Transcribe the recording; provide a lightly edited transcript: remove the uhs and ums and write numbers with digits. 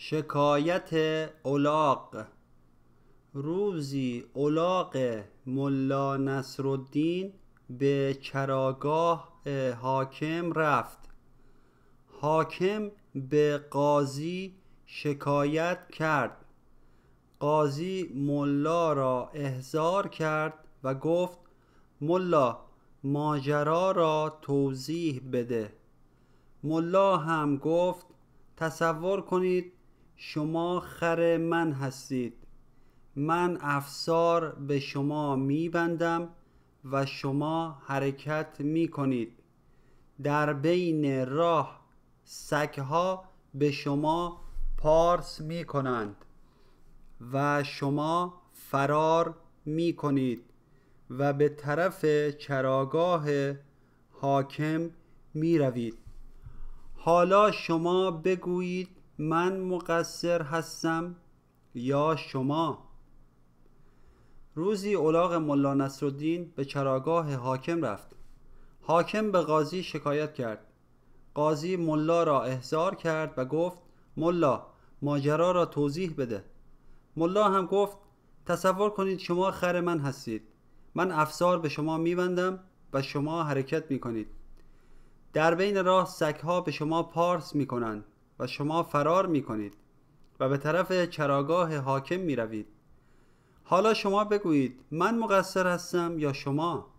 شکایت الاغ. روزی الاغ ملا نصرالدین به چراگاه حاکم رفت. حاکم به قاضی شکایت کرد. قاضی ملا را احضار کرد و گفت: ملا، ماجرا را توضیح بده. ملا هم گفت: تصور کنید شما خر من هستید. من افسار به شما میبندم و شما حرکت میکنید. در بین راه سگها به شما پارس میکنند و شما فرار میکنید و به طرف چراگاه حاکم میروید. حالا شما بگویید من مقصر هستم یا شما؟ روزی الاغ ملا نصرالدین به چراگاه حاکم رفت. حاکم به قاضی شکایت کرد. قاضی ملا را احضار کرد و گفت: ملا، ماجرا را توضیح بده. ملا هم گفت: تصور کنید شما خر من هستید. من افسار به شما میبندم و شما حرکت میکنید. در بین راه سگها به شما پارس میکنند و شما فرار میکنید و به طرف چراگاه حاکم میروید. حالا شما بگویید من مقصر هستم یا شما؟